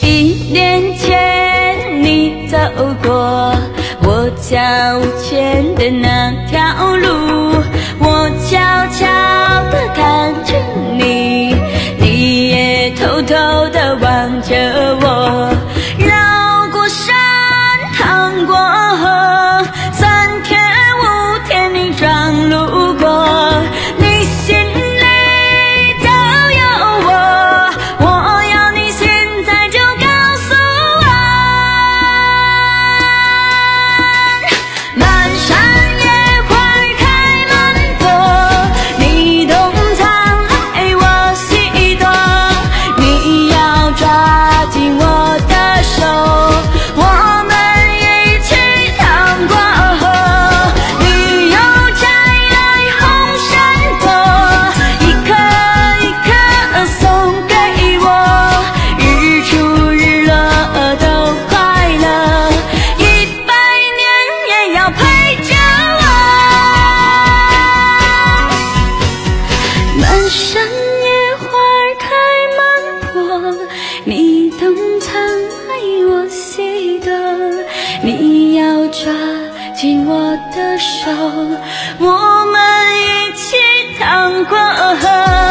1年前你走过我脚前的那条路，我悄悄地看着你，你也偷偷地望着我。绕过山，趟过河，3天5天你常路过，你心里都有我，我要你现在就告诉我。满山野花开满朵，你冬藏来我西躲，你要抓紧我的手，我们一起趟过河。你又摘来红山朵，一颗一颗送给我，日出日落都快乐，100年也要陪着我。满山野花开满坡，你冬藏来我西躲，你要抓紧我的手，我们一起趟过河。